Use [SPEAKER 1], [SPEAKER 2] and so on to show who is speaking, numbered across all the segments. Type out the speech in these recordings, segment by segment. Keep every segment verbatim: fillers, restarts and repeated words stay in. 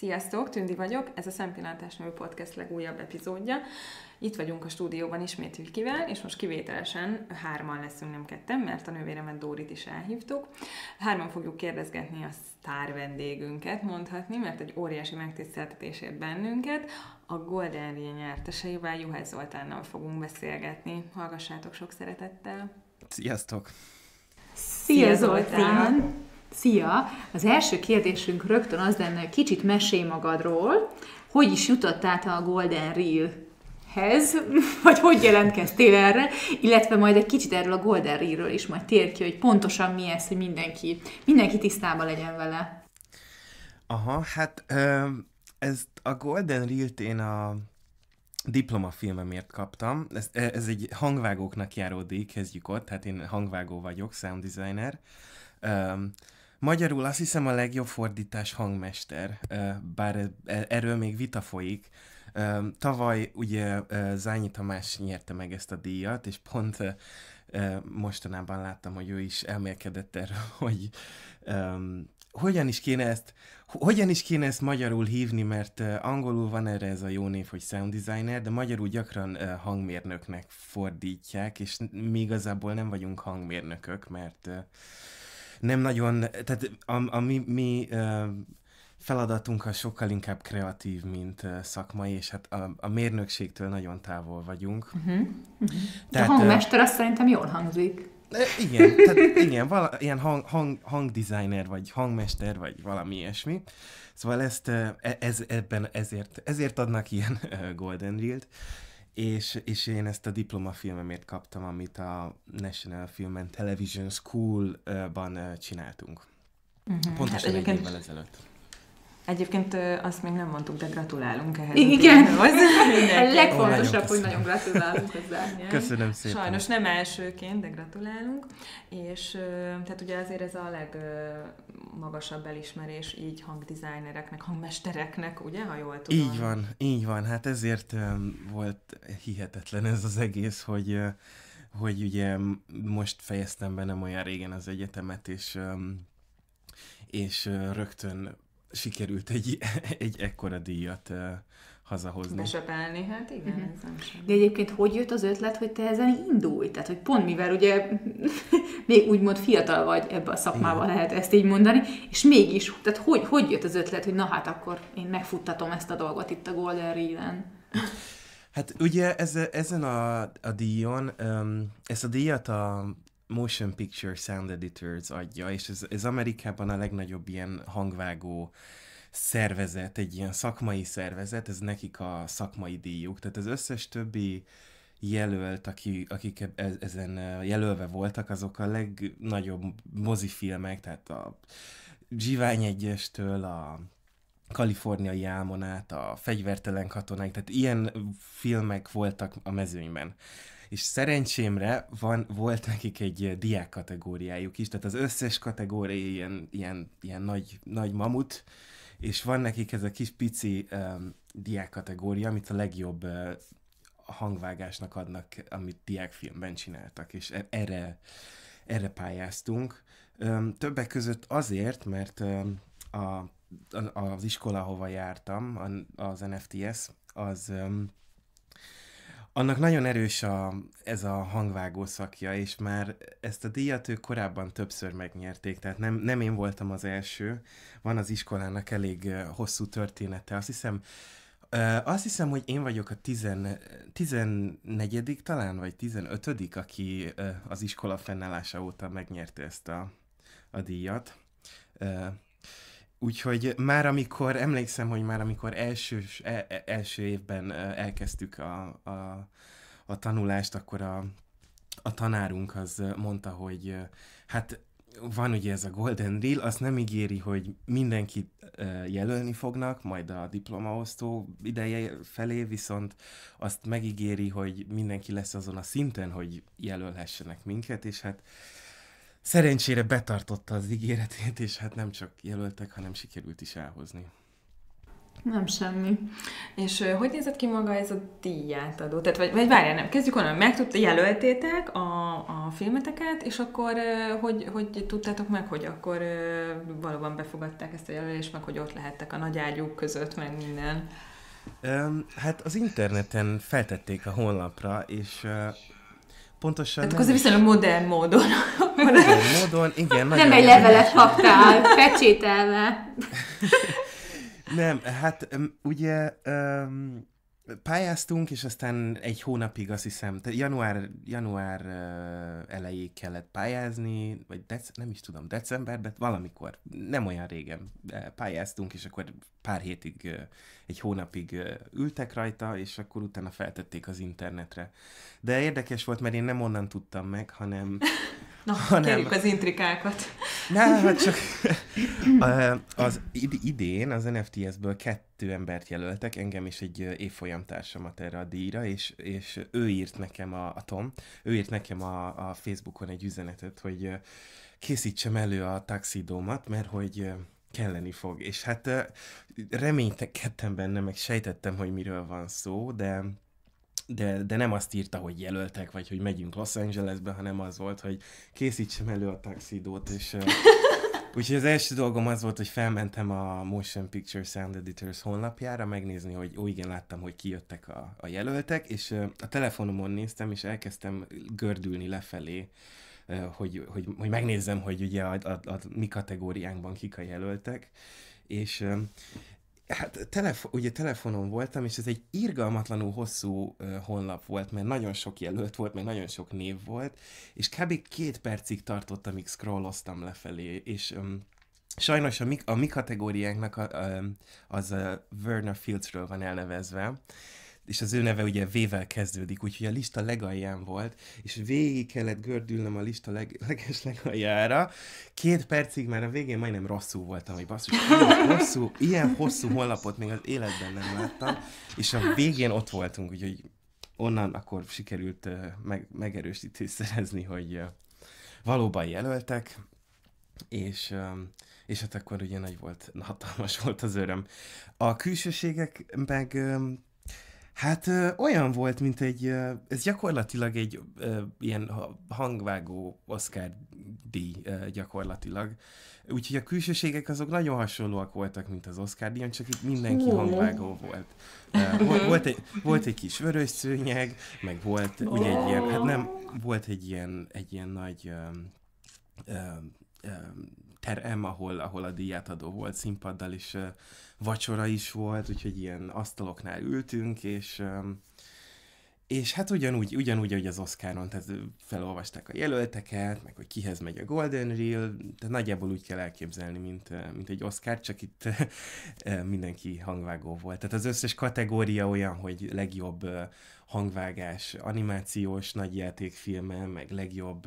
[SPEAKER 1] Sziasztok, Tündi vagyok, ez a Szempillantás nevű podcast legújabb epizódja. Itt vagyunk a stúdióban ismét Vikivel, és most kivételesen hárman leszünk, nem ketten, mert a nővéremet Dórit is elhívtuk. Hárman fogjuk kérdezgetni a sztár vendégünket, mondhatni, mert egy óriási megtiszteltetésért bennünket. A Golden Reel nyerteseivel, Juhász Zoltánnal fogunk beszélgetni. Hallgassátok sok szeretettel!
[SPEAKER 2] Sziasztok!
[SPEAKER 3] Szia Zoltán! Szia! Az első kérdésünk rögtön az lenne, hogy kicsit mesélj magadról, hogy is jutottál a Golden Reel-hez, vagy hogy jelentkeztél erre, illetve majd egy kicsit erről a Golden Reel-ről is majd tér ki, hogy pontosan mi ez, hogy mindenki, mindenki tisztában legyen vele.
[SPEAKER 2] Aha, hát ez a Golden Reel-t én a diplomafilmemért kaptam. Ez, ez egy hangvágóknak járó díj, kezdjük ott, hát én hangvágó vagyok, sound designer. Magyarul azt hiszem a legjobb fordítás hangmester, bár erről még vita folyik. Tavaly ugye Zányi Tamás nyerte meg ezt a díjat, és pont mostanában láttam, hogy ő is elmélkedett erről, hogy um, hogyan is kéne ezt hogyan is kéne ezt magyarul hívni, mert angolul van erre ez a jó név, hogy sound designer, de magyarul gyakran hangmérnöknek fordítják, és mi igazából nem vagyunk hangmérnökök, mert nem nagyon, tehát a, a mi, mi uh, feladatunk az sokkal inkább kreatív, mint uh, szakmai, és hát a, a mérnökségtől nagyon távol vagyunk. Uh-huh.
[SPEAKER 3] Uh-huh. Tehát, a hangmester uh, azt szerintem jól hangzik.
[SPEAKER 2] Igen, tehát igen, vala, ilyen hang, hang, hangdesigner, vagy hangmester, vagy valami ilyesmi. Szóval ezt, ez, ebben ezért, ezért adnak ilyen Golden Reel-t. És, és én ezt a diplomafilmemért kaptam, amit a National Film and Television School-ban csináltunk. Uh-huh. Pontosan hát egy évvel ezelőtt.
[SPEAKER 1] Egyébként azt még nem mondtuk, de gratulálunk ehhez.
[SPEAKER 3] Igen, a legfontosabb, hogy nagyon gratulálunk hozzá.
[SPEAKER 2] Köszönöm szépen.
[SPEAKER 1] Sajnos nem elsőként, de gratulálunk. És tehát ugye azért ez a legmagasabb elismerés így hangdesignereknek, hangmestereknek, ugye, ha jól tudom.
[SPEAKER 2] Így van, így van. Hát ezért um, volt hihetetlen ez az egész, hogy, uh, hogy ugye most fejeztem be nem olyan régen az egyetemet, és, um, és uh, rögtön sikerült egy, egy ekkora díjat uh, hazahozni.
[SPEAKER 1] Besepelni, hát igen, uh-huh. ez nem sem.
[SPEAKER 3] De egyébként hogy jött az ötlet, hogy te ezen indulj? Tehát, hogy pont mivel ugye még úgymond fiatal vagy ebbe a szakmában, igen. lehet ezt így mondani, és mégis, tehát hogy, hogy jött az ötlet, hogy na hát akkor én megfuttatom ezt a dolgot itt a Golden Reel-en?
[SPEAKER 2] Hát ugye ez, ezen a, a díjon, um, ezt a díjat a Motion Picture Sound Editors adja, és ez, ez Amerikában a legnagyobb ilyen hangvágó szervezet, egy ilyen szakmai szervezet, ez nekik a szakmai díjuk. Tehát az összes többi jelölt, aki, akik ezen jelölve voltak, azok a legnagyobb mozifilmek, tehát a Zsivány egyestől a Kaliforniai álmon át, a Fegyvertelen katonák, tehát ilyen filmek voltak a mezőnyben. És szerencsémre van, volt nekik egy diák kategóriájuk is, tehát az összes kategória ilyen, ilyen, ilyen nagy, nagy mamut, és van nekik ez a kis pici um, diák kategória, amit a legjobb uh, hangvágásnak adnak, amit diákfilmben csináltak, és erre, erre pályáztunk. Um, többek között azért, mert um, a, az iskola, ahova jártam, az en ef té es, az... Um, annak nagyon erős a, ez a hangvágó szakja, és már ezt a díjat ők korábban többször megnyerték, tehát nem, nem én voltam az első, van az iskolának elég hosszú története. Azt hiszem, azt hiszem, hogy én vagyok a tizen, tizennegyedik talán, vagy tizenötödik, aki az iskola fennállása óta megnyerte ezt a, a díjat. Úgyhogy már amikor, emlékszem, hogy már amikor első, első évben elkezdtük a, a, a tanulást, akkor a, a tanárunk az mondta, hogy hát van ugye ez a Golden Reel, azt nem ígéri, hogy mindenkit jelölni fognak, majd a diplomaosztó ideje felé, viszont azt megígéri, hogy mindenki lesz azon a szinten, hogy jelölhessenek minket, és hát szerencsére betartotta az ígéretét, és hát nem csak jelöltek, hanem sikerült is elhozni.
[SPEAKER 3] Nem semmi.
[SPEAKER 1] És uh, hogy nézett ki maga ez a díjátadó? Tehát, vagy, vagy várjál, nem, kezdjük onnan, meg tudta, jelöltétek a, a filmeteket, és akkor uh, hogy, hogy tudtátok meg, hogy akkor uh, valóban befogadták ezt a jelölést, meg hogy ott lehettek a nagy ágyúk között, meg minden?
[SPEAKER 2] Um, hát az interneten feltették a honlapra, és uh, pontosan...
[SPEAKER 1] Tehát akkor viszonylag modern módon.
[SPEAKER 2] Modern módon, igen.
[SPEAKER 3] Nem egy levelet kaptál, pecsételve.
[SPEAKER 2] Nem, hát um, ugye um, pályáztunk, és aztán egy hónapig azt hiszem, január, január uh, elejéig kellett pályázni, vagy dec- nem is tudom, decemberben, valamikor, nem olyan régen pályáztunk, és akkor pár hétig, uh, egy hónapig uh, ültek rajta, és akkor utána feltették az internetre. De érdekes volt, mert én nem onnan tudtam meg, hanem...
[SPEAKER 1] Na, hanem... kérjük az intrikákat.
[SPEAKER 2] Na, hát csak az idén az en ef té es-ből kettő embert jelöltek, engem és egy évfolyamtársamat erre a díjra, és, és ő írt nekem, a, a Tom, ő írt nekem a, a Facebookon egy üzenetet, hogy készítsem elő a taxidómat, mert hogy kelleni fog. És hát reménykedtem benne, meg sejtettem, hogy miről van szó, de... De, de nem azt írta, hogy jelöltek, vagy hogy megyünk Los Angelesbe, hanem az volt, hogy készítsem elő a taxidót, és uh, úgyhogy az első dolgom az volt, hogy felmentem a Motion Picture Sound Editors honlapjára, megnézni, hogy ó, igen, láttam, hogy kijöttek a, a jelöltek, és uh, a telefonomon néztem, és elkezdtem gördülni lefelé, uh, hogy, hogy, hogy megnézzem, hogy ugye a, a, a mi kategóriánkban kik a jelöltek, és... Uh, Hát telefo- ugye telefonon voltam, és ez egy irgalmatlanul hosszú uh, honlap volt, mert nagyon sok jelölt volt, meg nagyon sok név volt, és kb. két percig tartott, amíg scrolloztam lefelé, és um, sajnos a mi, a mi kategóriánknak a, a, az a Verna Fieldsről van elnevezve, és az ő neve ugye V-vel kezdődik, úgyhogy a lista legalján volt, és végig kellett gördülnöm a lista leg, leges legaljára. Két percig már a végén majdnem rosszul voltam, hogy basszus, ilyen hosszú, ilyen hosszú honlapot még az életben nem láttam, és a végén ott voltunk, úgyhogy onnan akkor sikerült uh, meg, megerősítést szerezni, hogy uh, valóban jelöltek, és... Um, és hát akkor ugye nagy volt, hatalmas volt az öröm. A külsőségek meg... Um, Hát ö, olyan volt, mint egy, ö, ez gyakorlatilag egy ö, ilyen hangvágó Oscar díj ö, gyakorlatilag. Úgyhogy a külsőségek azok nagyon hasonlóak voltak, mint az Oscar díjon, csak itt mindenki hangvágó volt. Uh, volt, volt, egy, volt egy kis vörös szőnyeg, meg volt ugye egy ilyen, hát nem, volt egy ilyen, egy ilyen nagy um, um, um, terem, ahol, ahol a díjátadó volt színpaddal, és uh, vacsora is volt, úgyhogy ilyen asztaloknál ültünk, és, um, és hát ugyanúgy, ugyanúgy, ahogy az Oscaron, tehát felolvasták a jelölteket, meg hogy kihez megy a Golden Reel, tehát nagyjából úgy kell elképzelni, mint, mint egy Oscar, csak itt mindenki hangvágó volt. Tehát az összes kategória olyan, hogy legjobb hangvágás animációs nagyjátékfilmen, meg legjobb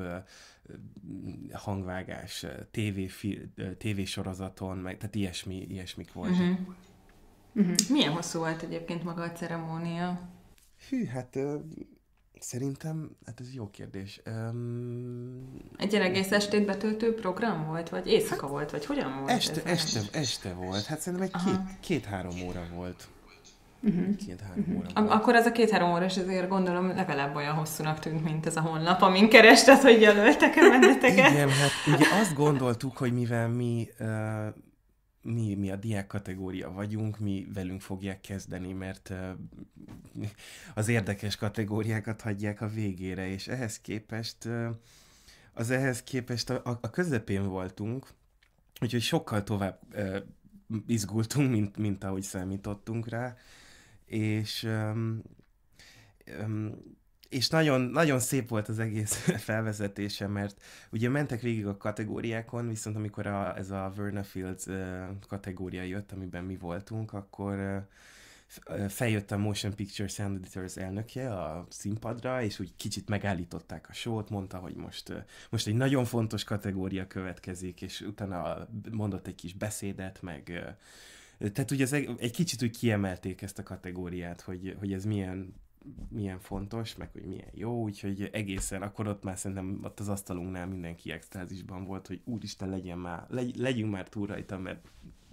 [SPEAKER 2] hangvágás tévéfi, tévésorozaton, meg, tehát ilyesmi, ilyesmik voltak. Uh-huh.
[SPEAKER 1] Uh-huh. Milyen hosszú volt egyébként maga a ceremónia?
[SPEAKER 2] Hű, hát uh, szerintem, hát ez jó kérdés. Um,
[SPEAKER 1] Egy egész estét betöltő program volt, vagy éjszaka hát, volt, vagy hogyan volt
[SPEAKER 2] este,
[SPEAKER 1] ez?
[SPEAKER 2] Este, este volt, hát szerintem egy két, két-három óra volt.
[SPEAKER 1] Uh-huh.
[SPEAKER 2] Két-három uh-huh. óra
[SPEAKER 1] volt. Akkor az a két-három óra, és ezért gondolom legalább olyan hosszúnak tűnt, mint ez a honlap, amin kerested, hogy jelöltek-e benneteket.
[SPEAKER 2] Igen, hát ugye azt gondoltuk, hogy mivel mi... Uh, Mi, mi a diák kategória vagyunk, mi velünk fogják kezdeni, mert uh, az érdekes kategóriákat hagyják a végére, és ehhez képest, uh, az ehhez képest a, a közepén voltunk, úgyhogy sokkal tovább uh, izgultunk, mint, mint ahogy számítottunk rá, és um, um, és nagyon, nagyon szép volt az egész felvezetése, mert ugye mentek végig a kategóriákon, viszont amikor a, ez a Verna Fields uh, kategória jött, amiben mi voltunk, akkor uh, feljött a Motion Picture Sound Editors elnöke a színpadra, és úgy kicsit megállították a show-t, mondta, hogy most, uh, most egy nagyon fontos kategória következik, és utána mondott egy kis beszédet, meg... Uh, tehát ugye ez egy, egy kicsit úgy kiemelték ezt a kategóriát, hogy, hogy ez milyen milyen fontos, meg hogy milyen jó, úgyhogy egészen, akkor ott már szerintem ott az asztalunknál mindenki extázisban volt, hogy úristen, legyen már, legy, legyünk már túl rajta, mert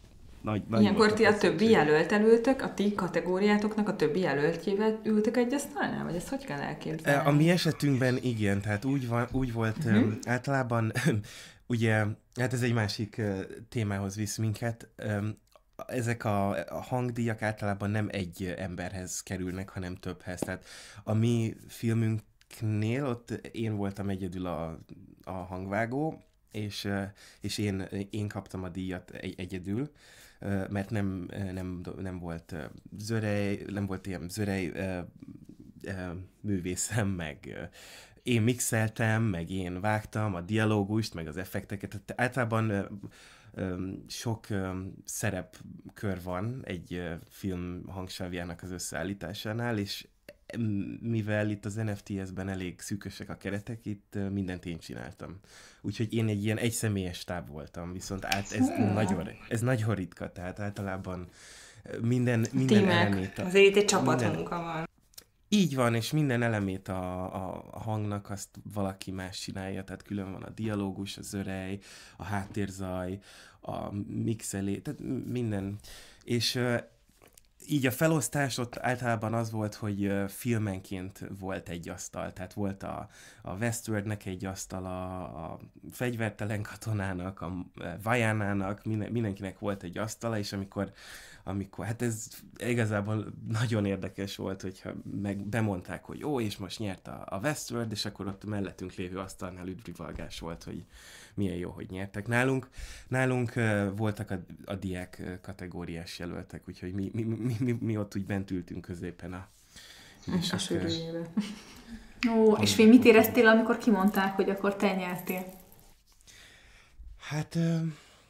[SPEAKER 2] nagy, nagy
[SPEAKER 1] Ilyenkor ti a többi jelölten ültök, a ti kategóriátoknak a többi jelöltjével ültök egy asztalnál? Vagy ezt hogy kell elképzelni?
[SPEAKER 2] A mi esetünkben igen, tehát úgy, van, úgy volt uh-huh. um, általában, ugye, hát ez egy másik uh, témához visz minket, um, ezek a, a hangdíjak általában nem egy emberhez kerülnek, hanem többhez. Tehát a mi filmünknél ott én voltam egyedül a, a hangvágó, és, és én, én kaptam a díjat egy, egyedül, mert nem, nem, nem volt zörej, nem volt ilyen zörej művészem, meg én mixeltem, meg én vágtam a dialógust, meg az effekteket. Tehát általában sok szerepkör van egy film hangsávjának az összeállításánál, és mivel itt az en ef té es-ben elég szűkösek a keretek, itt mindent én csináltam. Úgyhogy én egy ilyen egyszemélyes stáb voltam, viszont át, ez, nagyon, ez nagyon ritka, tehát általában minden, minden elemét...
[SPEAKER 4] A, azért itt egy csapatmunka van.
[SPEAKER 2] Így van, és minden elemét a, a, a hangnak azt valaki más csinálja, tehát külön van a dialógus, a zörej, a háttérzaj, a mixelé, tehát minden. És uh, így a felosztás ott általában az volt, hogy uh, filmenként volt egy asztal, tehát volt a, a Westworldnek egy asztala, a Fegyvertelen katonának, a Vajánának, minden, mindenkinek volt egy asztala, és amikor amikor, hát ez igazából nagyon érdekes volt, hogyha meg bemondták, hogy ó, és most nyert a, a Westworld, és akkor ott mellettünk lévő asztalnál üdvrivalgás volt, hogy milyen jó, hogy nyertek. Nálunk, nálunk uh, voltak a, a diák kategóriás jelöltek, úgyhogy mi, mi, mi, mi, mi ott úgy bent ültünk középen a...
[SPEAKER 1] A sűrűjébe.
[SPEAKER 3] Ó, és mi mit éreztél, amikor kimondták, hogy akkor te nyertél?
[SPEAKER 2] Hát... Uh,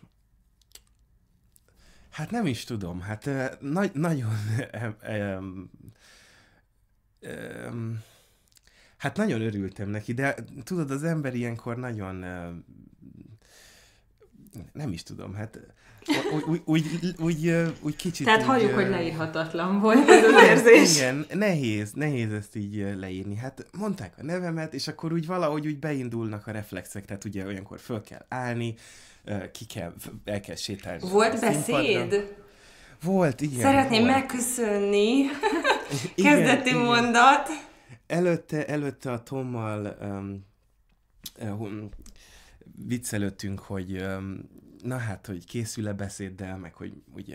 [SPEAKER 2] Hát nem is tudom, hát uh, nagy, nagyon um, um, hát nagyon örültem neki, de tudod, az ember ilyenkor nagyon uh, nem is tudom, hát úgy, úgy, úgy, úgy, úgy kicsit...
[SPEAKER 1] Tehát
[SPEAKER 2] úgy,
[SPEAKER 1] halljuk,
[SPEAKER 2] uh,
[SPEAKER 1] hogy leírhatatlan volt ez az érzés.
[SPEAKER 2] Igen, nehéz, nehéz ezt így leírni. Hát mondták a nevemet, és akkor úgy valahogy úgy beindulnak a reflexek, tehát ugye olyankor föl kell állni, ki kell, el kell sétálni.
[SPEAKER 4] Volt beszéd?
[SPEAKER 2] Volt, igen.
[SPEAKER 4] Szeretném
[SPEAKER 2] volt.
[SPEAKER 4] megköszönni. Kezdeti igen, mondat.
[SPEAKER 2] Igen. Előtte, előtte a Tommal um, um, viccelődtünk, hogy um, na hát, hogy készül-e beszéddel, meg hogy ugye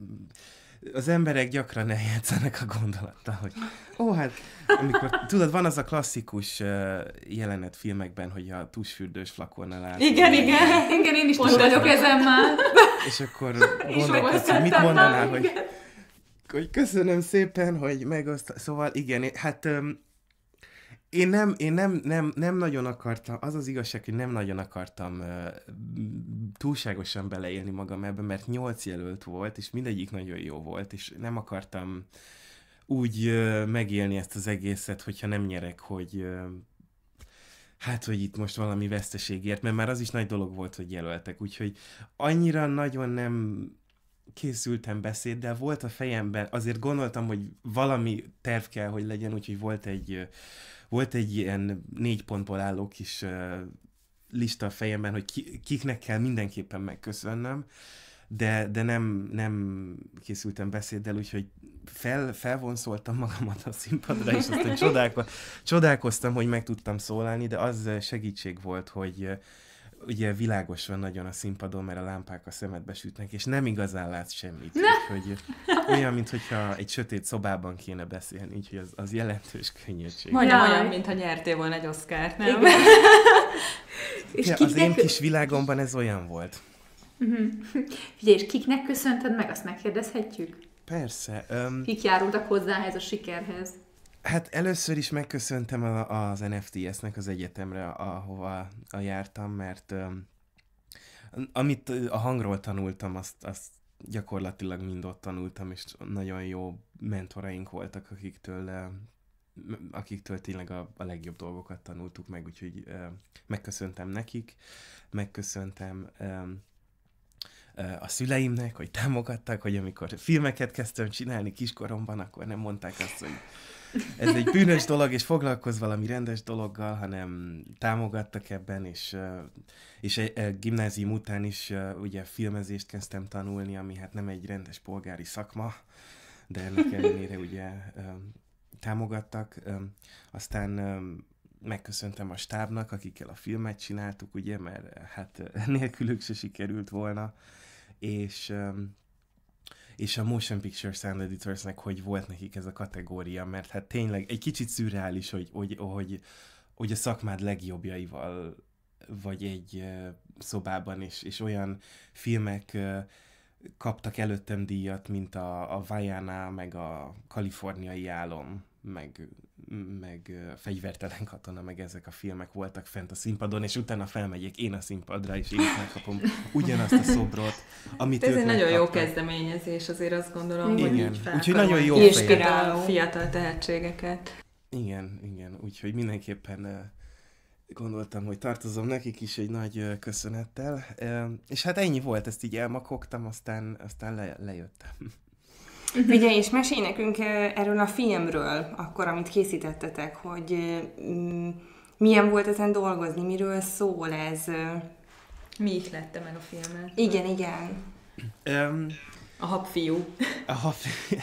[SPEAKER 2] az emberek gyakran eljátszanak a gondolattal, hogy ó, hát amikor, tudod, van az a klasszikus uh, jelenet filmekben, hogy a tusfürdős flakonnal áll.
[SPEAKER 3] Igen, igen, igen, én is túl vagyok ezen már.
[SPEAKER 2] És akkor gondolkodsz, hogy mit mondanál, hogy, hogy köszönöm szépen, hogy megosztál. Szóval igen, hát um, én, nem, én nem, nem, nem nagyon akartam, az az igazság, hogy nem nagyon akartam uh, túlságosan beleélni magam ebbe, mert nyolc jelölt volt, és mindegyik nagyon jó volt, és nem akartam úgy uh, megélni ezt az egészet, hogyha nem nyerek, hogy uh, hát, hogy itt most valami veszteségért, mert már az is nagy dolog volt, hogy jelöltek, úgyhogy annyira nagyon nem készültem beszéddel, volt a fejemben, azért gondoltam, hogy valami terv kell, hogy legyen, úgyhogy volt egy, volt egy ilyen négy pontból álló kis lista a fejemben, hogy ki, kiknek kell mindenképpen megköszönnöm, de, de nem, nem készültem beszéddel, úgyhogy fel, felvonszoltam magamat a színpadra, és aztán csodálko- csodálkoztam, hogy meg tudtam szólalni, de az segítség volt, hogy ugye világos van nagyon a színpadon, mert a lámpák a szemedbe sütnek, és nem igazán látsz semmit. Úgyhogy olyan, mintha egy sötét szobában kéne beszélni, úgyhogy az, az jelentős könnyűség.
[SPEAKER 1] Majdnem olyan, mintha nyertél volna egy Oscart, nem?
[SPEAKER 2] És ja, az én kis világomban ez olyan volt.
[SPEAKER 3] Uh-huh. Figyelj, és kiknek köszönted meg, azt megkérdezhetjük?
[SPEAKER 2] Persze. Um,
[SPEAKER 3] Kik járultak hozzá ehhez a sikerhez?
[SPEAKER 2] Hát először is megköszöntem a, az en ef té es-nek az egyetemre, ahova a jártam, mert um, amit a hangról tanultam, azt, azt gyakorlatilag mind ott tanultam, és nagyon jó mentoraink voltak, akiktől, uh, akiktől tényleg a, a legjobb dolgokat tanultuk meg, úgyhogy uh, megköszöntem nekik, megköszöntem um, a szüleimnek, hogy támogattak, hogy amikor filmeket kezdtem csinálni kiskoromban, akkor nem mondták azt, hogy ez egy bűnös dolog, és foglalkozz valami rendes dologgal, hanem támogattak ebben, és, és egy gimnázium után is ugye filmezést kezdtem tanulni, ami hát nem egy rendes polgári szakma, de ennek ellenére ugye támogattak. Aztán megköszöntem a stábnak, akikkel a filmet csináltuk, ugye, mert hát nélkülük se sikerült volna, és, és a Motion Picture Sound Editorsnek, hogy volt nekik ez a kategória, mert hát tényleg egy kicsit szürreális, hogy, hogy, hogy, hogy a szakmád legjobbjaival vagy egy szobában, és, és olyan filmek kaptak előttem díjat, mint a, a Vaiana, meg a Kaliforniai álom, meg, meg Fegyvertelen katona, meg ezek a filmek voltak fent a színpadon, és utána felmegyek én a színpadra, és én is megkapom ugyanazt a szobrot, amit
[SPEAKER 1] ez
[SPEAKER 2] ők
[SPEAKER 1] egy nagyon jó
[SPEAKER 2] megkaptak.
[SPEAKER 1] kezdeményezés, azért azt gondolom,
[SPEAKER 2] Igen.
[SPEAKER 1] hogy így
[SPEAKER 2] Úgyhogy nagyon jó
[SPEAKER 1] inspiráló fiatal tehetségeket.
[SPEAKER 2] Igen, igen, úgyhogy mindenképpen gondoltam, hogy tartozom nekik is egy nagy köszönettel, és hát ennyi volt, ezt így elmakogtam, aztán, aztán le, lejöttem.
[SPEAKER 4] Figyelj, és mesélj nekünk erről a filmről, akkor, amit készítettetek, hogy mm, milyen volt ezen dolgozni, miről szól ez?
[SPEAKER 1] Mi ihlette meg a filmet?
[SPEAKER 4] Igen, igen.
[SPEAKER 2] Um,
[SPEAKER 1] a habfiú.
[SPEAKER 2] A habfiú.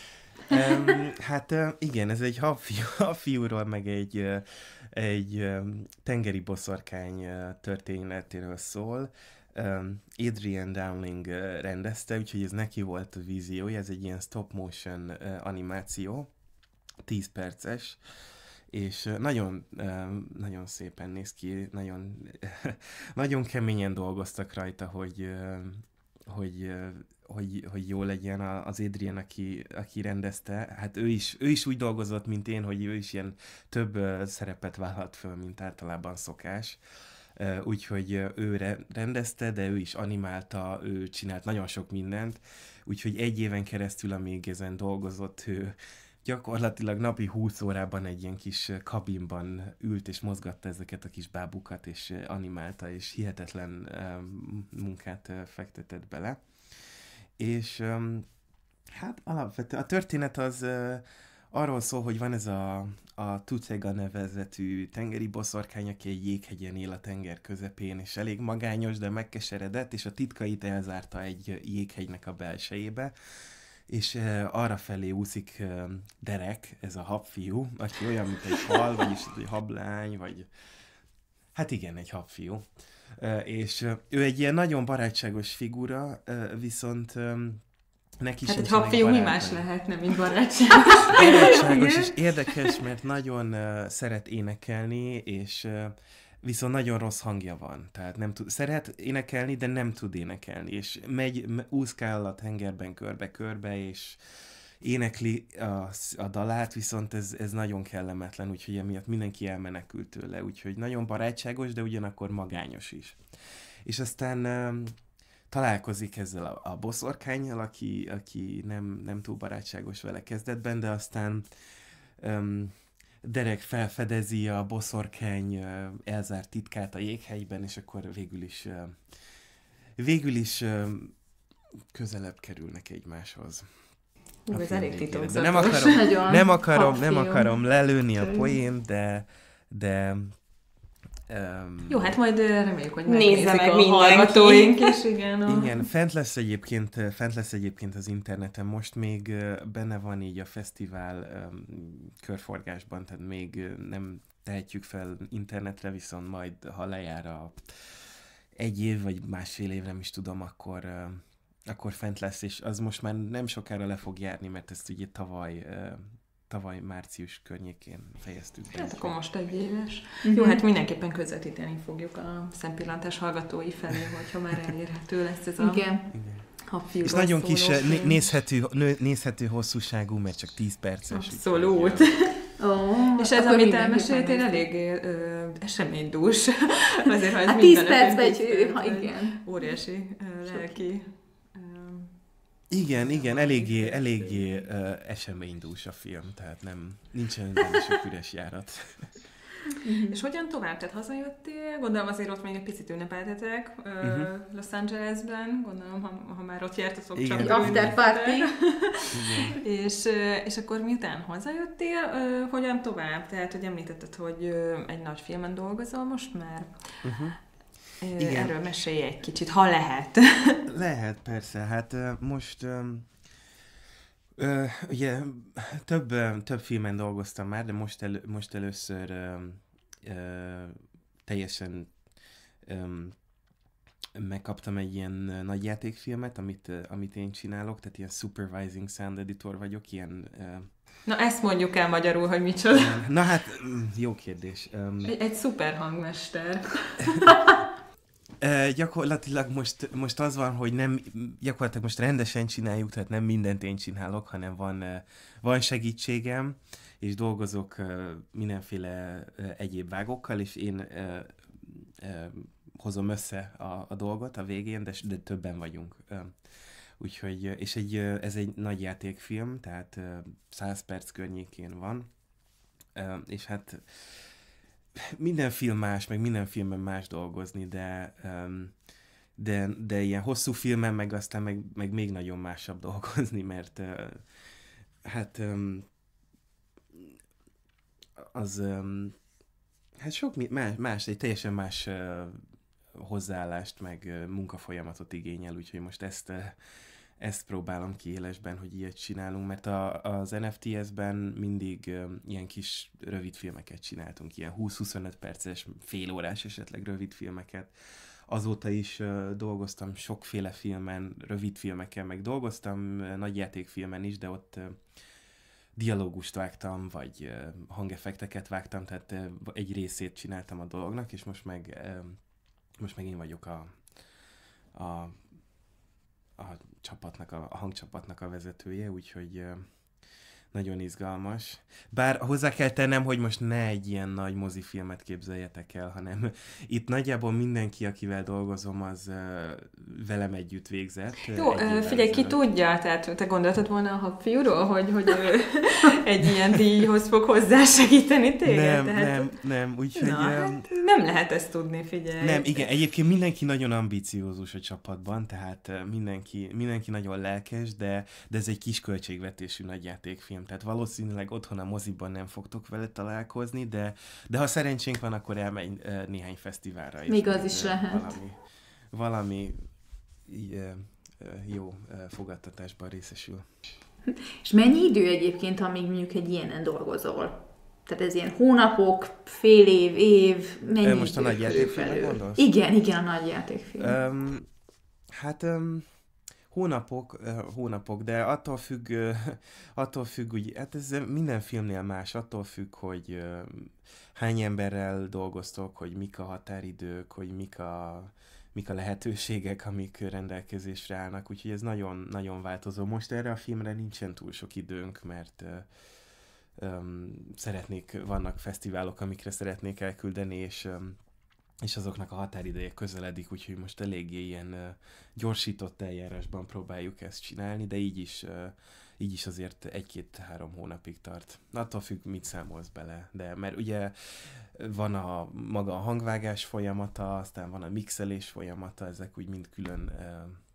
[SPEAKER 2] um, hát uh, igen, ez egy habfiú, habfiúról, meg egy, uh, egy um, tengeri boszorkány uh, történetéről szól. Um, Adrian Dowling uh, rendezte, úgyhogy ez neki volt a víziója, ez egy ilyen stop motion uh, animáció, tíz perces, és uh, nagyon, uh, nagyon szépen néz ki, nagyon, nagyon keményen dolgoztak rajta, hogy, uh, hogy, uh, hogy, hogy jó legyen az Adrian, aki, aki rendezte. Hát ő is, ő is úgy dolgozott, mint én, hogy ő is ilyen több uh, szerepet vállalt föl, mint általában szokás. Uh, úgyhogy uh, ő rendezte, de ő is animálta, ő csinált nagyon sok mindent, úgyhogy egy éven keresztül, amíg ezen dolgozott, ő gyakorlatilag napi húsz órában egy ilyen kis kabinban ült és mozgatta ezeket a kis bábukat, és animálta, és hihetetlen um, munkát uh, fektetett bele. És um, hát alapvetően a történet az uh, arról szól, hogy van ez a, a Tutega nevezetű tengeri boszorkány, aki egy jéghegyen él a tenger közepén, és elég magányos, de megkeseredett, és a titkait elzárta egy jéghegynek a belsejébe, és uh, arra felé úszik uh, Derek, ez a habfiú, aki olyan, mint egy hal, vagyis egy hablány, vagy hát igen, egy habfiú. Uh, és uh, ő egy ilyen nagyon barátságos figura, uh, viszont um, neki
[SPEAKER 1] hát egy habfiú mi más lehetne, mint barátságos.
[SPEAKER 2] Barátságos és érdekes, mert nagyon uh, szeret énekelni, és uh, viszont nagyon rossz hangja van. Tehát nem tud, szeret énekelni, de nem tud énekelni, és megy, úszkál a tengerben körbe-körbe, és énekli a, a dalát, viszont ez, ez nagyon kellemetlen, úgyhogy emiatt mindenki elmenekült tőle, úgyhogy nagyon barátságos, de ugyanakkor magányos is. És aztán um, találkozik ezzel a, a boszorkánnyal, aki, aki nem, nem túl barátságos vele kezdetben, de aztán um, Derek felfedezi a boszorkány uh, elzárt titkát a jéghegyben, és akkor végül is, uh, végül is uh, közelebb kerülnek egymáshoz.
[SPEAKER 1] Hú, ez elég titokzatos.
[SPEAKER 2] De nem akarom, nem akarom, nem akarom lelőni a poént, de, de Um,
[SPEAKER 1] Jó, hát majd reméljük, hogy
[SPEAKER 4] nézze meg
[SPEAKER 1] a hallgatóink is. Igen, a...
[SPEAKER 2] igen, fent lesz, egyébként, fent lesz egyébként az interneten. Most még benne van így a fesztivál um, körforgásban, tehát még nem tehetjük fel internetre, viszont majd, ha lejár a egy év, vagy másfél év, nem is tudom, akkor, uh, akkor fent lesz, és az most már nem sokára le fog járni, mert ezt ugye tavaly uh, tavaly március környékén fejeztük be.
[SPEAKER 1] Hát akkor most egy éves. Mm-hmm. Jó, hát mindenképpen közvetíteni fogjuk a Szempillantás hallgatói felé, hogyha már elérhető lesz ez a
[SPEAKER 3] Igen.
[SPEAKER 1] habfiúról
[SPEAKER 2] és nagyon kis
[SPEAKER 1] film.
[SPEAKER 2] nézhető, nézhető hosszúságú, mert csak tíz perces.
[SPEAKER 1] Abszolút. Oh, és ez, amit elmeséltél, eléggé ö, eseménydús. Azért, ha ez
[SPEAKER 3] hát tíz percben egy, ha igen.
[SPEAKER 1] Óriási ö, lelki.
[SPEAKER 2] Igen, igen, eléggé, eléggé uh, eseménydús a film, tehát nem, nincsen benne sok üres járat.
[SPEAKER 1] Uh-huh. És hogyan tovább? Tehát hazajöttél, gondolom azért ott még egy picit ünnepeltetek uh-huh. Los Angelesben, gondolom, ha, ha már ott jártatok,
[SPEAKER 2] igen.
[SPEAKER 1] csak
[SPEAKER 3] egy after party.
[SPEAKER 1] és, és akkor miután hazajöttél, hogyan tovább? Tehát, hogy említetted, hogy egy nagy filmen dolgozol most már. Uh-huh. Igen. Erről mesélj egy kicsit, ha lehet.
[SPEAKER 2] Lehet, persze. Hát most ugye több, több filmen dolgoztam már, de most, elő, most először teljesen megkaptam egy ilyen nagy játékfilmet, amit, amit én csinálok, tehát ilyen supervising sound editor vagyok, ilyen...
[SPEAKER 1] Na ezt mondjuk el magyarul, hogy micsoda.
[SPEAKER 2] Na hát, jó kérdés.
[SPEAKER 1] Egy, egy szuper hangmester.
[SPEAKER 2] Uh, gyakorlatilag most, most az van, hogy nem, gyakorlatilag most rendesen csináljuk, tehát nem mindent én csinálok, hanem van, uh, van segítségem, és dolgozok uh, mindenféle uh, egyéb vágókkal, és én uh, uh, hozom össze a, a dolgot a végén, de, de többen vagyunk. Uh, úgyhogy, és egy, uh, ez egy nagy játékfilm, tehát uh, száz perc környékén van, uh, és hát minden film más, meg minden filmben más dolgozni, de, um, de, de ilyen hosszú filmen meg aztán meg, meg még nagyon másabb dolgozni, mert uh, hát um, az um, hát sok más, más, egy teljesen más uh, hozzáállást, meg uh, munkafolyamatot igényel, úgyhogy most ezt uh, ezt próbálom ki élesben, hogy ilyet csinálunk, mert a, az en ef té es-ben mindig um, ilyen kis rövid filmeket csináltunk, ilyen húsz-huszonöt perces, fél órás esetleg rövid filmeket. Azóta is uh, dolgoztam sokféle filmen, rövid filmeken, meg dolgoztam uh, nagyjátékfilmen is, de ott uh, dialógust vágtam, vagy uh, hangeffekteket vágtam, tehát uh, egy részét csináltam a dolognak, és most meg, uh, most meg én vagyok a, a a csapatnak, a, a hangcsapatnak a vezetője, úgyhogy uh, nagyon izgalmas. Bár hozzá kell tennem, hogy most ne egy ilyen nagy mozifilmet képzeljetek el, hanem itt nagyjából mindenki, akivel dolgozom, az uh, velem együtt végzett.
[SPEAKER 1] Jó, egy figyelj, ki tudja, tehát te gondoltad volna a Habfiúról, hogy, hogy ő egy ilyen díjhoz fog hozzásegíteni téged?
[SPEAKER 2] Nem,
[SPEAKER 1] tehát...
[SPEAKER 2] nem, nem, úgyhogy...
[SPEAKER 1] Na, hát nem lehet ezt tudni, figyelj.
[SPEAKER 2] Nem, igen, egyébként mindenki nagyon ambiciózus a csapatban, tehát mindenki, mindenki nagyon lelkes, de, de ez egy kis költségvetésű nagyjátékfilm, tehát valószínűleg otthon a moziban nem fogtok vele találkozni, de, de ha szerencsénk van, akkor elmegy uh, néhány fesztiválra is.
[SPEAKER 3] Még az is lehet.
[SPEAKER 2] Valami, valami uh, uh, jó uh, fogadtatásban részesül.
[SPEAKER 3] És mennyi idő egyébként, amíg mondjuk egy ilyenen dolgozol? Tehát ez ilyen hónapok, fél év, év, mennyi
[SPEAKER 2] Most a nagy játékfilmre gondolsz?
[SPEAKER 3] Igen, igen, a nagy játékfilm.
[SPEAKER 2] Um, hát... Um, Hónapok, hónapok, de attól függ, attól függ, úgy, hát ez minden filmnél más, attól függ, hogy hány emberrel dolgoztok, hogy mik a határidők, hogy mik a, mik a lehetőségek, amik rendelkezésre állnak, úgyhogy ez nagyon, nagyon változó. Most erre a filmre nincsen túl sok időnk, mert um, szeretnék, vannak fesztiválok, amikre szeretnék elküldeni, és um, és azoknak a határideje közeledik, úgyhogy most eléggé ilyen uh, gyorsított eljárásban próbáljuk ezt csinálni, de így is, uh, így is azért egy-két-három hónapig tart. Attól függ, mit számolsz bele, de mert ugye van a maga a hangvágás folyamata, aztán van a mixelés folyamata, ezek úgy mind külön uh,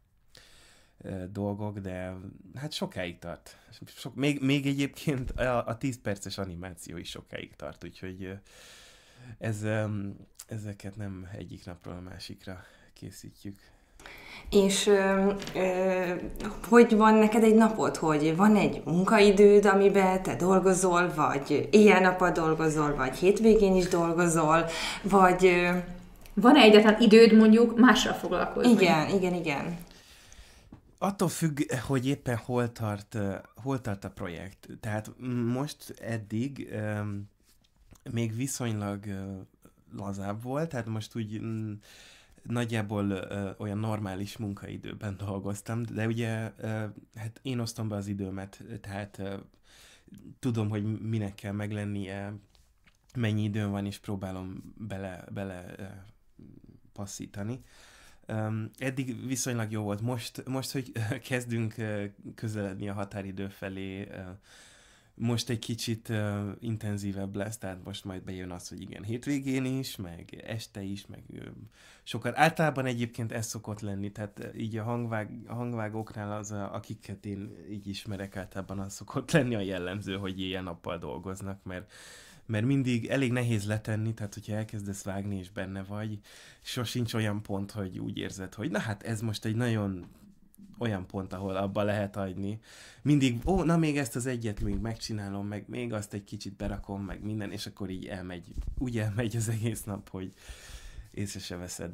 [SPEAKER 2] uh, dolgok, de hát sokáig tart. Sok, még, még egyébként a, a tíz perces animáció is sokáig tart, úgyhogy uh, ez... Um, ezeket nem egyik napról a másikra készítjük.
[SPEAKER 4] És ö, ö, hogy van neked egy napod, hogy van egy munkaidőd, amiben te dolgozol, vagy éjjel-nappal dolgozol, vagy hétvégén is dolgozol, vagy... Ö...
[SPEAKER 3] Van-e egyáltalán időd mondjuk mással foglalkozni?
[SPEAKER 4] Igen, igen, igen.
[SPEAKER 2] Attól függ, hogy éppen hol tart, hol tart a projekt. Tehát most eddig um, még viszonylag lazább volt, tehát most úgy mm, nagyjából ö, olyan normális munkaidőben dolgoztam, de ugye ö, hát én osztom be az időmet, tehát ö, tudom, hogy minek kell meglennie, mennyi időm van, és próbálom bele, bele ö, passzítani. Um, eddig viszonylag jó volt. Most, most hogy kezdünk ö, közeledni a határidő felé, ö, most egy kicsit uh, intenzívebb lesz, tehát most majd bejön az, hogy igen, hétvégén is, meg este is, meg uh, sokat. Általában egyébként ez szokott lenni, tehát uh, így a, hangvág, a hangvágóknál az, a, akiket én így ismerek, általában az szokott lenni a jellemző, hogy éjjel-nappal dolgoznak, mert mert mindig elég nehéz letenni, tehát hogyha elkezdesz vágni és benne vagy, sosincs olyan pont, hogy úgy érzed, hogy na hát ez most egy nagyon olyan pont, ahol abba lehet hagyni. Mindig, ó, na még ezt az egyet még megcsinálom, meg még azt egy kicsit berakom, meg minden, és akkor így elmegy, úgy elmegy az egész nap, hogy észre se veszed.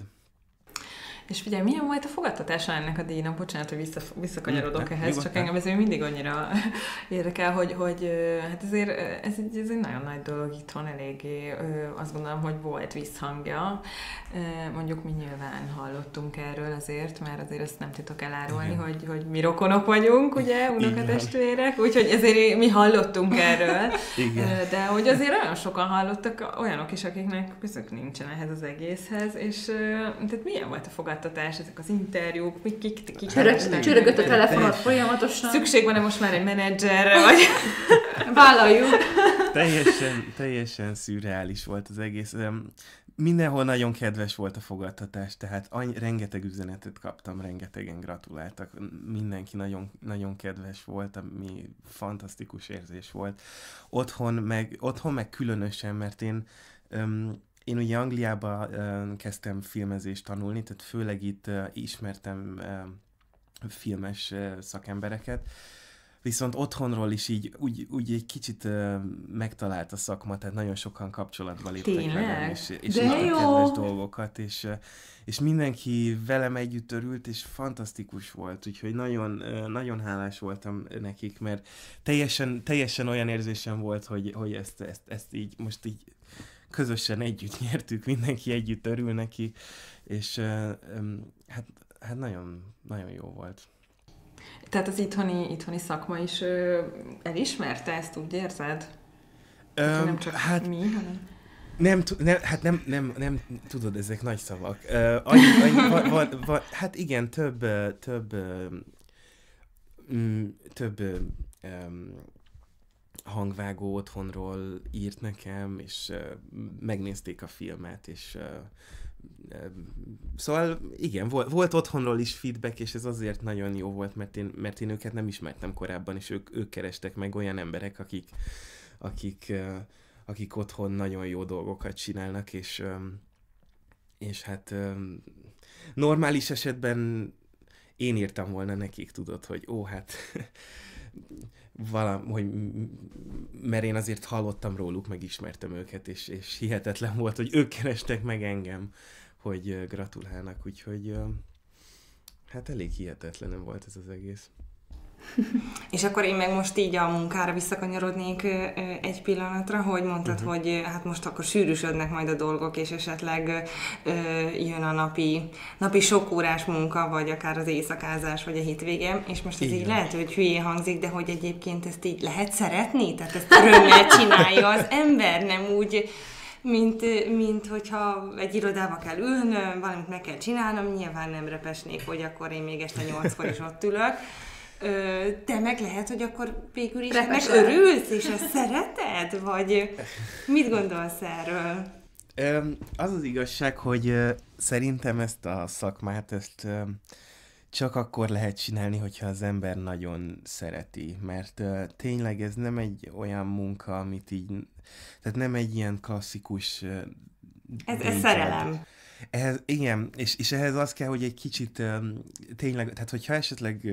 [SPEAKER 1] És figyelj, milyen volt a fogadtatása ennek a díjnak? Bocsánat, hogy vissza, visszakanyarodok
[SPEAKER 2] ne,
[SPEAKER 1] ehhez, csak engem ez mindig annyira érdekel, hogy, hogy hát ezért ez egy, ez egy nagyon nagy dolog itthon, eléggé azt gondolom, hogy volt visszhangja. Mondjuk mi nyilván hallottunk erről azért, mert azért ezt nem tudok elárulni, hogy, hogy mi rokonok vagyunk, ugye, unokatestvérek, úgyhogy ezért mi hallottunk erről. Igen. De hogy azért olyan sokan hallottak, olyanok is, akiknek közük nincsen ehhez az egészhez, és tehát milyen volt a fogadtatás? Ezek az interjúk, kik, kik, kik
[SPEAKER 3] csörögött a telefonot folyamatosan.
[SPEAKER 1] Szükség van-e most már egy menedzserre, vagy...
[SPEAKER 3] Vállaljuk.
[SPEAKER 2] Teljesen, teljesen szürreális volt az egész. Mindenhol nagyon kedves volt a fogadtatás, tehát annyi, rengeteg üzenetet kaptam, rengetegen gratuláltak. Mindenki nagyon, nagyon kedves volt, ami fantasztikus érzés volt. Otthon meg, otthon meg különösen, mert én... Um, Én ugye Angliába uh, kezdtem filmezést tanulni, tehát főleg itt uh, ismertem uh, filmes uh, szakembereket, viszont otthonról is így úgy, úgy egy kicsit uh, megtalált a szakma, tehát nagyon sokan kapcsolatba léptek velem, és, és kedves dolgokat, és, uh, és mindenki velem együtt örült, és fantasztikus volt, úgyhogy nagyon, uh, nagyon hálás voltam nekik, mert teljesen, teljesen olyan érzésem volt, hogy, hogy ezt, ezt, ezt így most így közösen együtt nyertük, mindenki együtt örül neki, és uh, um, hát, hát nagyon, nagyon jó volt.
[SPEAKER 1] Tehát az itthoni, itthoni szakma is uh, elismerte ezt, úgy érzed? Um, hát, nem csak hát, mi, hanem...
[SPEAKER 2] Nem, nem, hát nem, nem, nem, tudod, ezek nagy szavak. Uh, annyi, annyi, va, va, va, hát igen, több, több, um, több um, hangvágó otthonról írt nekem, és uh, megnézték a filmet, és uh, uh, szóval igen, volt, volt otthonról is feedback, és ez azért nagyon jó volt, mert én, mert én őket nem ismertem korábban, és ők, ők kerestek meg olyan emberek, akik, akik, uh, akik otthon nagyon jó dolgokat csinálnak, és, um, és hát um, normális esetben én írtam volna nekik, tudod, hogy ó, hát valahogy, mert én azért hallottam róluk, megismertem őket, és, és hihetetlen volt, hogy ők kerestek meg engem, hogy gratulálnak, úgyhogy hát elég hihetetlen volt ez az egész.
[SPEAKER 4] És akkor én meg most így a munkára visszakanyarodnék egy pillanatra, hogy mondtad, uh-huh. hogy hát most akkor sűrűsödnek majd a dolgok, és esetleg jön a napi, napi sok órás munka, vagy akár az éjszakázás, vagy a hétvége, és most ez igen. így lehet, hogy hülyén hangzik, de hogy egyébként ezt így lehet szeretni? Tehát ezt örömmel csinálja az ember, nem úgy... Mint, mint hogyha egy irodába kell ülnöm, valamit meg kell csinálnom, nyilván nem repesnék, hogy akkor én még este nyolckor is ott ülök. Te meg lehet, hogy akkor végül is ennek örülsz, és ezt szereted? Vagy mit gondolsz erről?
[SPEAKER 2] Az az igazság, hogy szerintem ezt a szakmát, ezt csak akkor lehet csinálni, hogyha az ember nagyon szereti, mert tényleg ez nem egy olyan munka, amit így, tehát nem egy ilyen klasszikus...
[SPEAKER 4] Ez, ez szerelem.
[SPEAKER 2] Ehhez, igen, és, és ehhez az kell, hogy egy kicsit tényleg, tehát hogyha esetleg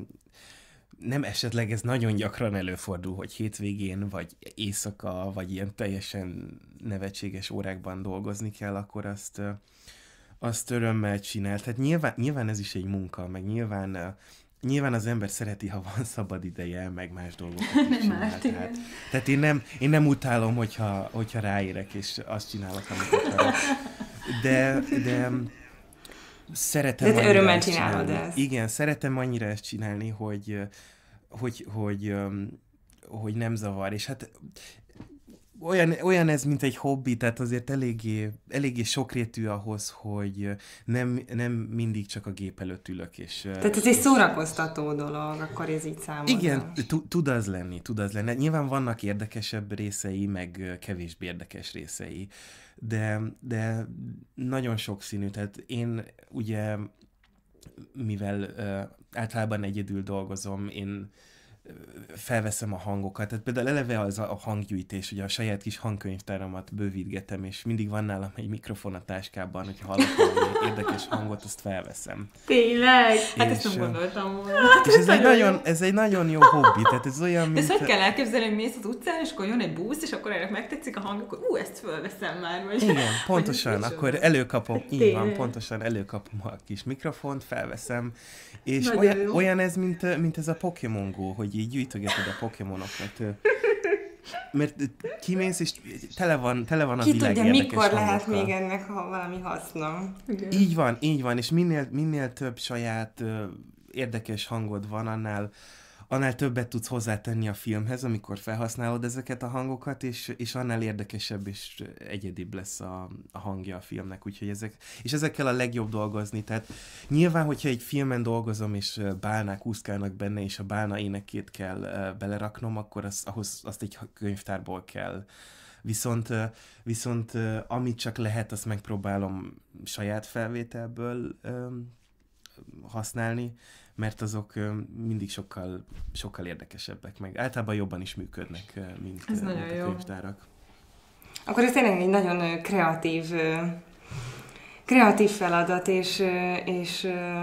[SPEAKER 2] nem esetleg, ez nagyon gyakran előfordul, hogy hétvégén, vagy éjszaka, vagy ilyen teljesen nevetséges órákban dolgozni kell, akkor azt, azt örömmel csinál. Tehát nyilván, nyilván ez is egy munka, meg nyilván, nyilván az ember szereti, ha van szabad ideje, meg más dolgokat is csinál. Tehát, tehát én, nem, én nem utálom, hogyha, hogyha ráérek, és azt csinálok, amit akarok. De, de szeretem
[SPEAKER 4] de te örömmel csinálod ezt.
[SPEAKER 2] Igen, szeretem annyira ezt csinálni, hogy, hogy, hogy, hogy nem zavar. És hát olyan, olyan ez, mint egy hobbi, tehát azért eléggé, eléggé sokrétű ahhoz, hogy nem, nem mindig csak a gép előtt ülök. És,
[SPEAKER 4] tehát ez egy szórakoztató dolog, akkor ez így számomra.
[SPEAKER 2] Igen, tud az lenni, tud az lenni. Nyilván vannak érdekesebb részei, meg kevésbé érdekes részei, de, de nagyon sokszínű. Tehát én ugye, mivel uh, általában egyedül dolgozom, én felveszem a hangokat. Tehát például eleve az a hanggyűjtés, ugye a saját kis hangkönyvtáramat bővítgetem, és mindig van nálam egy mikrofon a táskában, hogyha hallok valami érdekes hangot, azt felveszem.
[SPEAKER 3] Tényleg?
[SPEAKER 1] Hát ezt nem gondoltam volna.
[SPEAKER 2] És ez egy, nagyon, ez egy nagyon jó hobbi, tehát ez olyan, mint...
[SPEAKER 1] De ezt hogy kell elképzelni, hogy mész az utcán, és akkor jön egy busz, és akkor ennek megtetszik a hang, akkor ú, ezt fölveszem már, vagy...
[SPEAKER 2] Igen, pontosan,
[SPEAKER 1] vagy
[SPEAKER 2] akkor előkapom, így van, pontosan előkapom a kis mikrofont, felveszem, és olyan, olyan ez, mint, mint ez a Pokémon Go, hogy így gyűjtögeted a Pokémonokat. Mert kimész, és tele van, tele van a
[SPEAKER 4] Ki
[SPEAKER 2] világ
[SPEAKER 4] tudja,
[SPEAKER 2] érdekes
[SPEAKER 4] mikor lehet
[SPEAKER 2] hangokkal.
[SPEAKER 4] még ennek ha valami haszna.
[SPEAKER 3] Igen.
[SPEAKER 2] Így van, így van, és minél, minél több saját uh, érdekes hangod van, annál, annál többet tudsz hozzátenni a filmhez, amikor felhasználod ezeket a hangokat, és, és annál érdekesebb és egyedibb lesz a, a hangja a filmnek, úgyhogy ezek, és ezekkel a legjobb dolgozni, tehát nyilván, hogyha egy filmen dolgozom, és bálnák úszkálnak benne, és a bálna énekét kell uh, beleraknom, akkor az, ahhoz azt egy könyvtárból kell. Viszont, viszont amit csak lehet, azt megpróbálom saját felvételből um, használni, mert azok mindig sokkal, sokkal érdekesebbek, meg általában jobban is működnek, mint,
[SPEAKER 1] ez
[SPEAKER 2] mint
[SPEAKER 1] nagyon
[SPEAKER 2] a
[SPEAKER 1] jó.
[SPEAKER 2] könyvtárak.
[SPEAKER 4] Akkor ez tényleg egy nagyon kreatív, kreatív feladat, és, és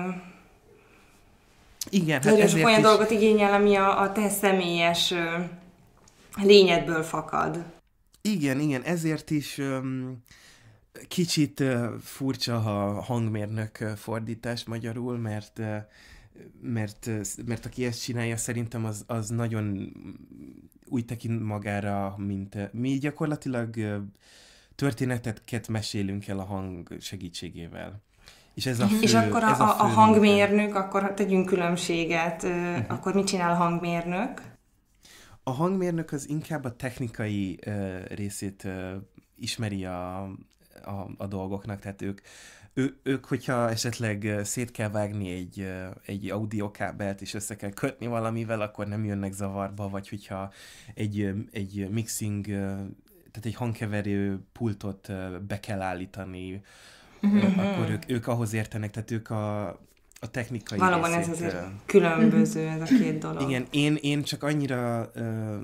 [SPEAKER 2] igen,
[SPEAKER 4] nagyon
[SPEAKER 2] hát
[SPEAKER 4] sok olyan
[SPEAKER 2] is...
[SPEAKER 4] dolgot igényel, ami a, a te személyes lényedből fakad.
[SPEAKER 2] Igen, igen, ezért is um, kicsit uh, furcsa a hangmérnök fordítás magyarul, mert uh, mert, mert aki ezt csinálja, szerintem az, az nagyon úgy tekint magára, mint mi gyakorlatilag történeteket mesélünk el a hang segítségével. És, ez a fő,
[SPEAKER 4] és akkor a,
[SPEAKER 2] ez a,
[SPEAKER 4] a, a
[SPEAKER 2] fő
[SPEAKER 4] hangmérnök,
[SPEAKER 2] minden.
[SPEAKER 4] akkor tegyünk különbséget, uh-huh. akkor mit csinál a hangmérnök?
[SPEAKER 2] A hangmérnök az inkább a technikai uh, részét uh, ismeri a, a, a dolgoknak, tehát ők Ő, ők, hogyha esetleg szét kell vágni egy, egy audiokábelt, és össze kell kötni valamivel, akkor nem jönnek zavarba, vagy hogyha egy, egy mixing, tehát egy hangkeverő pultot be kell állítani, mm-hmm. akkor ők, ők ahhoz értenek, tehát ők a, a technikai
[SPEAKER 4] Valóban
[SPEAKER 2] részét,
[SPEAKER 4] ez azért különböző, ez a két dolog.
[SPEAKER 2] Igen, én, én csak annyira uh,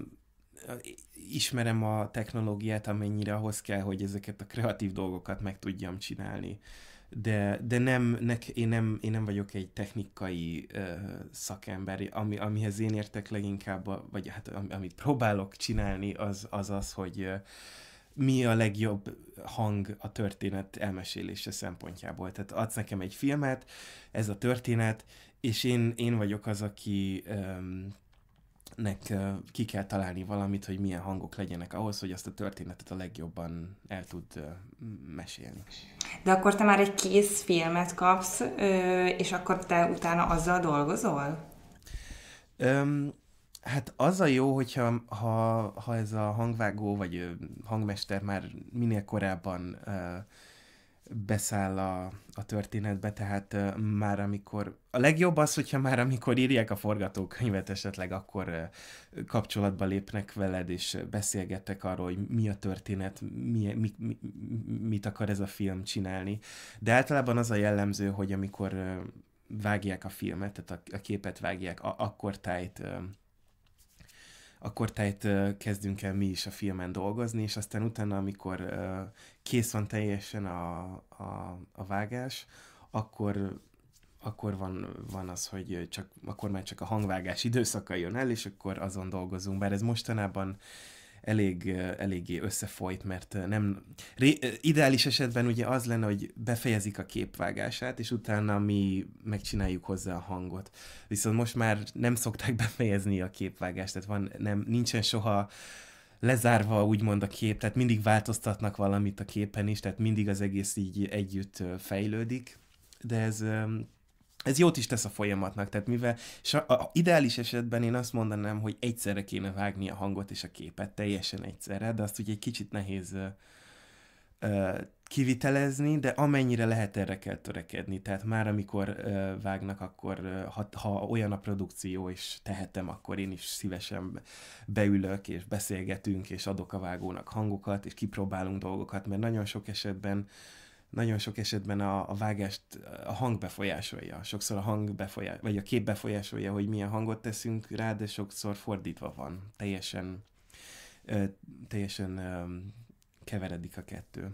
[SPEAKER 2] ismerem a technológiát, amennyire ahhoz kell, hogy ezeket a kreatív dolgokat meg tudjam csinálni. De, de nem, nek, én, nem, én nem vagyok egy technikai uh, szakember, ami, amihez én értek leginkább, a, vagy hát am, amit próbálok csinálni, az az, az hogy uh, mi a legjobb hang a történet elmesélése szempontjából. Tehát adsz nekem egy filmet, ez a történet, és én, én vagyok az, aki um, nek ki kell találni valamit, hogy milyen hangok legyenek ahhoz, hogy azt a történetet a legjobban el tud uh, mesélni.
[SPEAKER 4] De akkor te már egy kész filmet kapsz, ö, és akkor te utána azzal dolgozol?
[SPEAKER 2] Um, hát az a jó, hogyha ha, ha ez a hangvágó vagy hangmester már minél korábban uh, beszáll a, a történetbe, tehát uh, már amikor... A legjobb az, hogyha már amikor írják a forgatókönyvet esetleg, akkor uh, kapcsolatba lépnek veled, és beszélgettek arról, hogy mi a történet, mi, mi, mi, mit akar ez a film csinálni. De általában az a jellemző, hogy amikor uh, vágják a filmet, tehát a, a képet vágják, a, akkor tájt... Uh, akkor tájt uh, kezdünk el mi is a filmen dolgozni, és aztán utána, amikor uh, kész van teljesen a, a, a vágás, akkor, akkor van, van az, hogy csak, akkor már csak a hangvágás időszaka jön el, és akkor azon dolgozunk. Bár ez mostanában elég, eléggé összefolyt, mert nem... Ré, ideális esetben ugye az lenne, hogy befejezik a képvágását, és utána mi megcsináljuk hozzá a hangot. Viszont most már nem szokták befejezni a képvágást, tehát van, nem, nincsen soha lezárva úgymond a kép, tehát mindig változtatnak valamit a képen is, tehát mindig az egész így együtt fejlődik, de ez... ez jót is tesz a folyamatnak, tehát mivel a, a ideális esetben én azt mondanám, hogy egyszerre kéne vágni a hangot és a képet, teljesen egyszerre, de azt ugye egy kicsit nehéz uh, uh, kivitelezni, de amennyire lehet, erre kell törekedni. Tehát már amikor uh, vágnak, akkor uh, ha, ha olyan a produkció, és tehetem, akkor én is szívesen beülök, és beszélgetünk, és adok a vágónak hangokat, és kipróbálunk dolgokat, mert nagyon sok esetben Nagyon sok esetben a, a vágást a hang befolyásolja. Sokszor a hang befolyásolja, vagy a kép befolyásolja, hogy milyen hangot teszünk rá, de sokszor fordítva van. Teljesen, ö, teljesen ö, keveredik a kettő.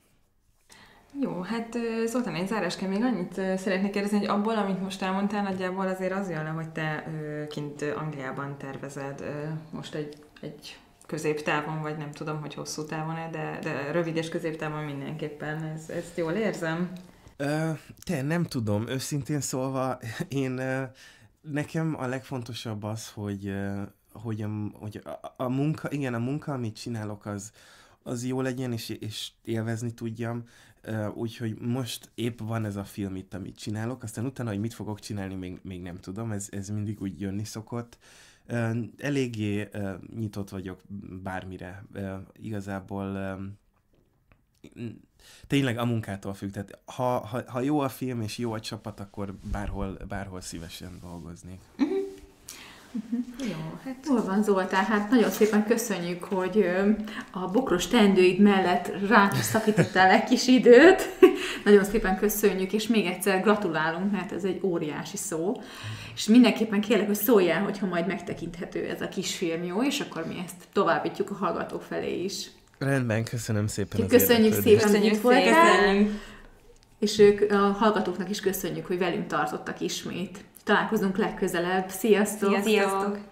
[SPEAKER 1] Jó, hát Zoltán, én zárásként még annyit szeretnék kérdezni, hogy abból, amit most elmondtál, nagyjából azért az jön le, hogy te kint Angliában tervezed most egy, egy középtávon, vagy nem tudom, hogy hosszú távon-e, de, de rövid és középtávon mindenképpen. Ez, ezt jól érzem?
[SPEAKER 2] Ö, te, nem tudom. Őszintén szólva, én nekem a legfontosabb az, hogy, hogy, a, hogy a, a munka, igen, a munka, amit csinálok, az, az jó legyen, és, és élvezni tudjam. Úgyhogy most épp van ez a film itt, amit csinálok, aztán utána, hogy mit fogok csinálni, még, még nem tudom, ez, ez mindig úgy jönni szokott. Uh, eléggé uh, nyitott vagyok bármire. Uh, igazából um, tényleg a munkától függ. Tehát ha, ha, ha jó a film és jó a csapat, akkor bárhol, bárhol szívesen dolgoznék.
[SPEAKER 3] Uh-huh. Uh-huh. Jó, hát hol van Zoltán? Hát nagyon szépen köszönjük, hogy a bokros teendőid mellett ránk szakítottál egy kis időt. Nagyon szépen köszönjük, és még egyszer gratulálunk, mert ez egy óriási szó. És mindenképpen kérlek, hogy szóljál, hogyha majd megtekinthető ez a kis film, jó? És akkor mi ezt továbbítjuk a hallgatók felé is.
[SPEAKER 2] Rendben, köszönöm szépen.
[SPEAKER 3] Köszönjük szépen, hogy itt voltál.
[SPEAKER 1] Szépen.
[SPEAKER 3] És ők, a hallgatóknak is köszönjük, hogy velünk tartottak ismét. Találkozunk legközelebb. Sziasztok!
[SPEAKER 1] Sziasztok!